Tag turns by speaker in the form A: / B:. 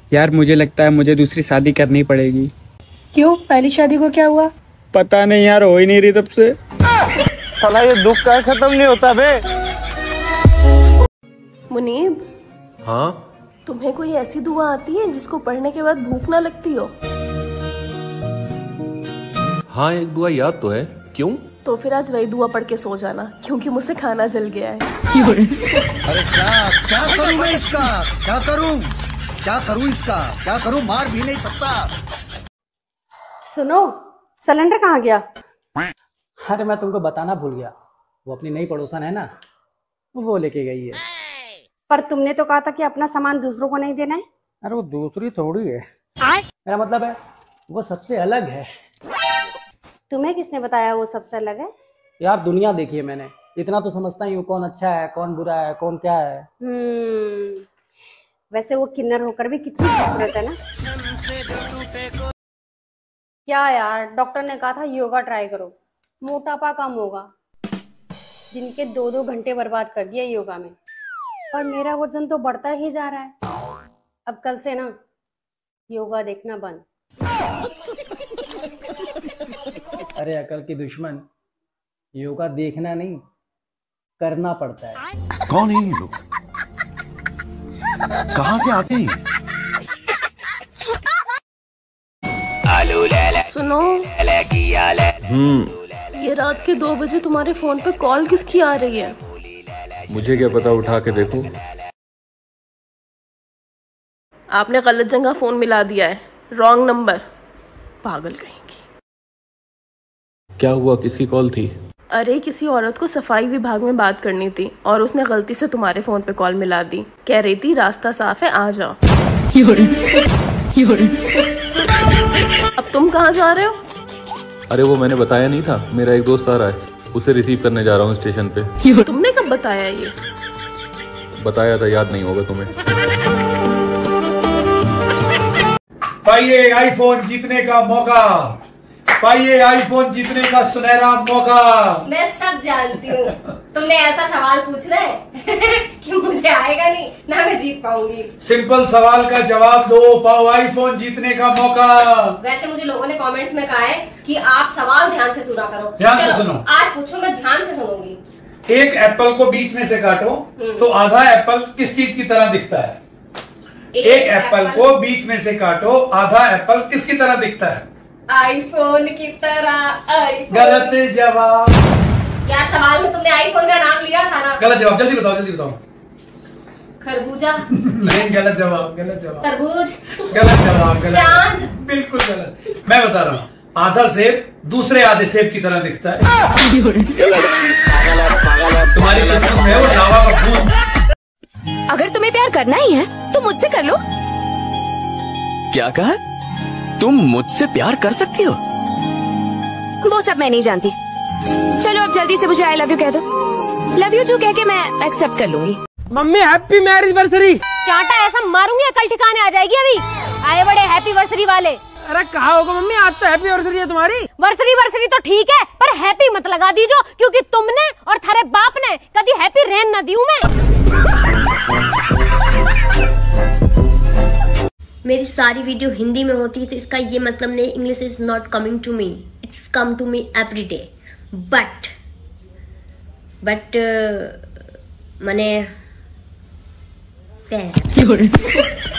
A: यार मुझे लगता है मुझे दूसरी शादी करनी पड़ेगी।
B: क्यों? पहली शादी को क्या हुआ?
A: पता नहीं यार, हो ही नहीं रही तब से।
C: साला ये दुख का खत्म नहीं होता बे।
D: मुनीब,
C: हाँ
D: तुम्हें कोई ऐसी दुआ आती है जिसको पढ़ने के बाद भूख ना लगती हो?
C: हाँ, एक दुआ याद तो है। क्यों?
D: तो फिर आज वही दुआ पढ़ के सो जाना, क्योंकि मुझसे खाना जल गया है।
E: अरे क्या करूं मैं इसका? क्या करूं इसका? क्या करूं? मार भी नहीं सकता।
B: सुनो, सिलेंडर कहाँ गया?
F: अरे मैं तुमको बताना भूल गया, वो अपनी नई पड़ोसन है ना, वो लेके गई है।
B: पर तुमने तो कहा था कि अपना सामान दूसरों को नहीं देना है।
F: अरे वो दूसरी थोड़ी है, मेरा मतलब है वो सबसे अलग है।
B: तुम्हें किसने बताया वो सबसे अलग है?
F: यार दुनिया देखी है मैंने, इतना तो समझता ही हूँ कौन अच्छा है, कौन बुरा है, कौन क्या है।
B: वैसे वो किन्नर होकर भी कितनी खूबसूरत है ना। क्या यार, डॉक्टर ने कहा था योगा ट्राई करो, मोटापा कम होगा। जिनके 2-2 घंटे बर्बाद कर दिया योगा में, और मेरा वजन तो बढ़ता ही जा रहा है। अब कल से ना योगा देखना बंद।
F: अरे अकल की दुश्मन, योगा देखना नहीं करना पड़ता है।
E: कौन है ये लोग? कहाँ से आते हैं?
D: सुनो, ये रात के 2 बजे तुम्हारे फोन पे कॉल किसकी आ रही है?
C: मुझे क्या पता, उठा के देखो।
D: आपने गलत जगह फोन मिला दिया है, रॉन्ग नंबर। पागल कहीं की।
C: क्या हुआ, किसकी कॉल थी?
D: अरे किसी औरत को सफाई विभाग में बात करनी थी और उसने गलती से तुम्हारे फोन पे कॉल मिला दी। कह रही थी रास्ता साफ है, आ जाओ। अब तुम कहाँ जा रहे हो?
C: अरे वो मैंने बताया नहीं था, मेरा एक दोस्त आ रहा है, उसे रिसीव करने जा रहा हूँ स्टेशन पे।
D: तुमने कब बताया ये?
C: बताया था, याद नहीं होगा तुम्हें।
G: पाइए आईफोन जीतने का मौका, पाइए आईफोन जीतने का सुनहरा मौका।
H: मैं सब जानती हूँ, तुमने ऐसा सवाल पूछ रहे कि मुझे आएगा नहीं ना, मैं जीत पाऊंगी।
G: सिंपल सवाल का जवाब दो, पाओ आईफोन जीतने का मौका।
H: वैसे मुझे लोगों ने कमेंट्स में कहा है कि आप सवाल ध्यान से सुना करो।
G: ध्यान से सुनो।
H: आज पूछो, मैं ध्यान से सुनूंगी।
G: एक एप्पल को बीच में से काटो तो आधा एप्पल किस चीज की तरह दिखता है? एक एप्पल को बीच में से काटो, आधा एप्पल किसकी तरह दिखता है?
H: आईफोन की तरह। आईफोन।
G: गलत जवाब।
H: यार सवाल में तुमने आईफोन का नाम लिया था ना।
G: गलत जवाब, जल्दी बताओ जल्दी बताओ।
H: खरबूजा।
G: नहीं, गलत जवाब, गलत जवाब।
H: तरबूज।
G: गलत जवाब, गलत।
H: चांद।
G: बिल्कुल गलत। मैं बता रहा हूँ, आधा सेब दूसरे आधे सेब की तरह दिखता है। तुम्हारी किस्मत में है वो लावा का खून।
I: अगर तुम्हें प्यार करना ही है तो मुझसे कर लो।
J: क्या कहा? तुम मुझसे प्यार कर सकती हो?
I: वो सब मैं नहीं जानती। चलो अब जल्दी से मुझे आई लव यू कह दो। लव यू टू कह के मैं एक्सेप्ट कर लूंगी।
F: मम्मी हैप्पी मैरिज वर्सरी।
I: चांटा ऐसा मारूंगी अकल ठिकाने आ जाएगी। अभी आए बड़े हैप्पी वर्सरी वाले।
F: अरे कहा होगा मम्मी, आज तो हैप्पी वर्सरी है तुम्हारी।
I: वर्सरी तो ठीक है, पर हैप्पी मत लगा दीजो, क्योंकि तुमने और थारे बाप ने कभी हैप्पी रहन न दियो मैं।
H: मेरी सारी वीडियो हिंदी में होती है तो इसका ये मतलब नहीं English is not coming to me, it's come to me every day. But मने